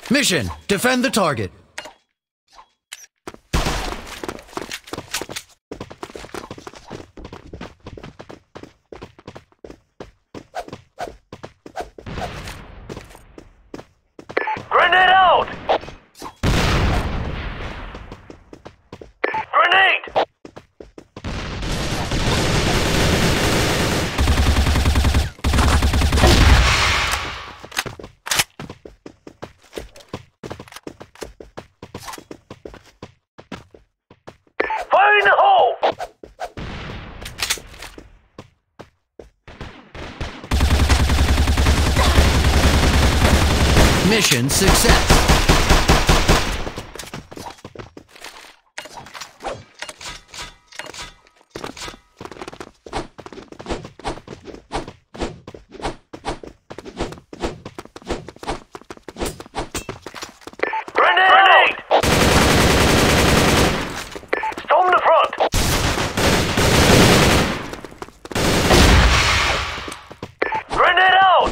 Mission: defend the target. Grenade out! Grenade! Fire in the hole! Mission success. Grenade! Storm the front! Grenade out!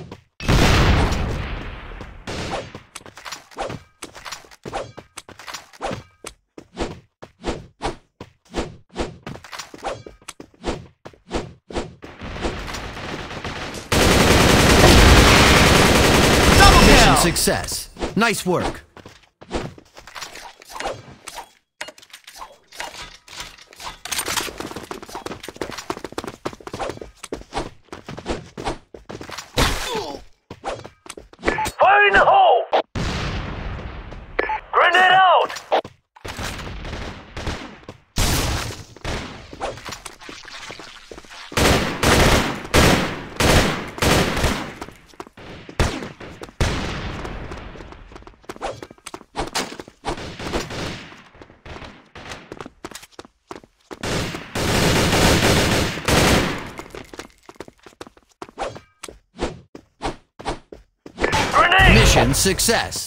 Mission success. Nice work. Fire in the hole! Grenade out! Grenade! Mission success.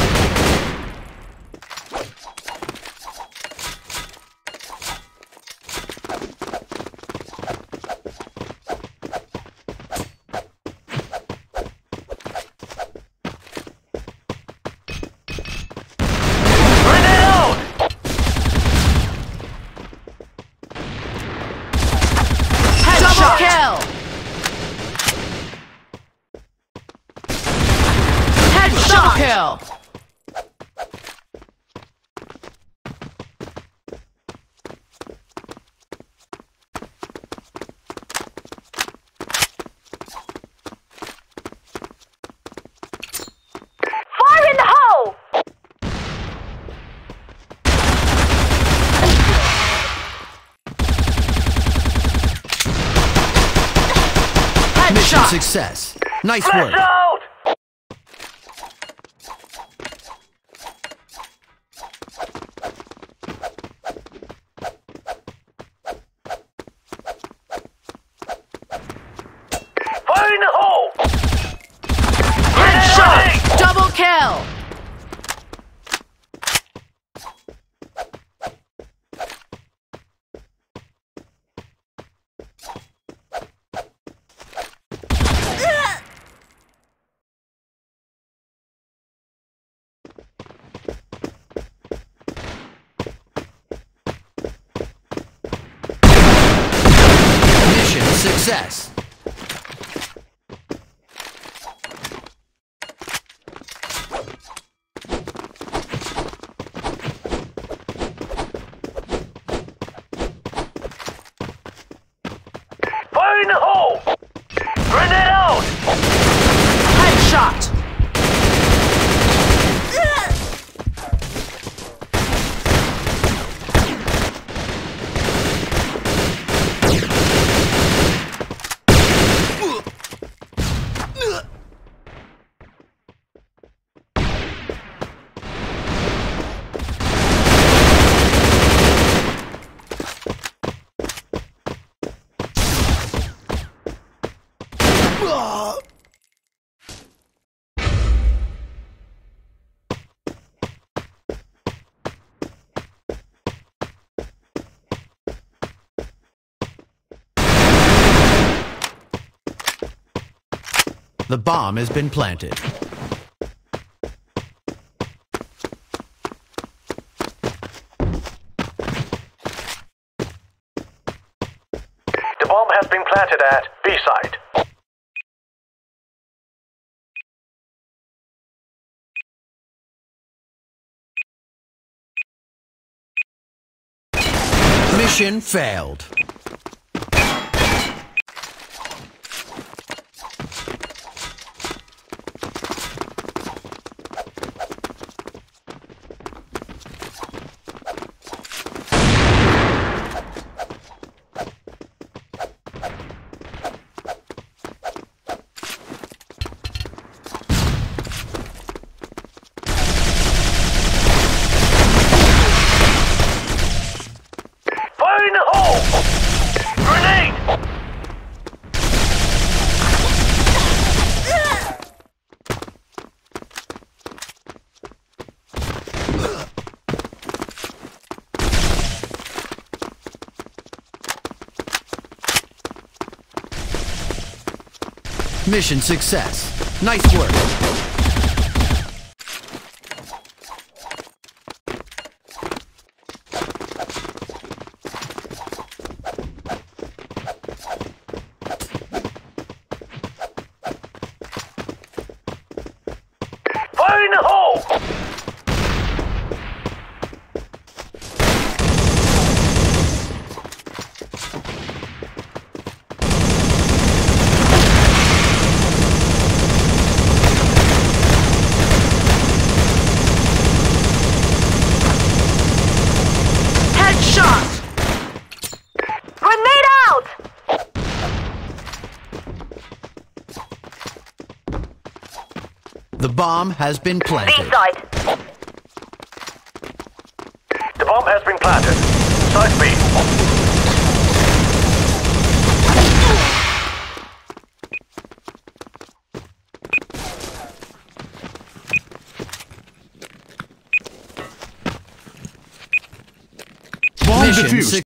Grenade out! Double kill! Headshot! Kill! Fire in the hole! Mission Headshot! success. Nice Flash work. out! Fire in the hole! Headshot! Double kill! Mission success. Fire in the hole! Grenade out! Headshot! The bomb has been planted. planted at B site. Mission failed. Fire in the hole! Grenade! Mission success. Nice work. Fire in the hole! Headshot. Grenade out! The bomb has been B planted. site. The bomb has been planted. Site B. Bomb Mission defused.